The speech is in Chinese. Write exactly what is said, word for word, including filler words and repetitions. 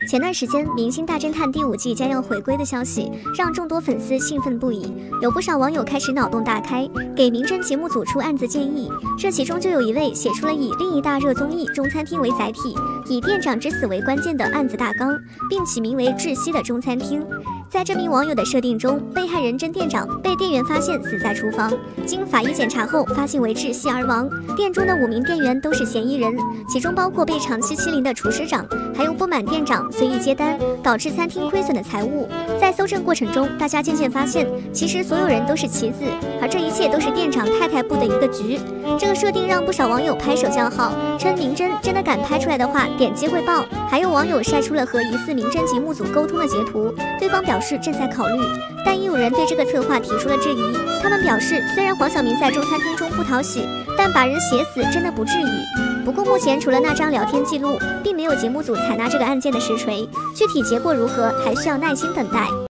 前段时间，《明星大侦探》第五季将要回归的消息，让众多粉丝兴奋不已。有不少网友开始脑洞大开，给明侦节目组出案子建议。这其中就有一位写出了以另一大热综艺《中餐厅》为载体，以店长之死为关键的案子大纲，并起名为《窒息的中餐厅》。在这名网友的设定中，被害人甄店长被店员发现死在厨房，经法医检查后发现为窒息而亡。店中的五名店员都是嫌疑人，其中包括被长期欺凌的厨师长，还有不满店长随意接单导致餐厅亏损的财物。在搜证过程中，大家渐渐发现，其实所有人都是棋子，而这一切都是店长太太布的一个局。这个设定让不少网友拍手叫好，称明侦真的敢拍出来的话，点击会爆。还有网友晒出了和疑似明侦节目组沟通的截图，对方表示正在考虑，但也有人对这个策划提出了质疑。他们表示，虽然黄晓明在中餐厅中不讨喜，但把人写死真的不至于。不过目前除了那张聊天记录，并没有节目组采纳这个案件的实锤，具体结果如何还需要耐心等待。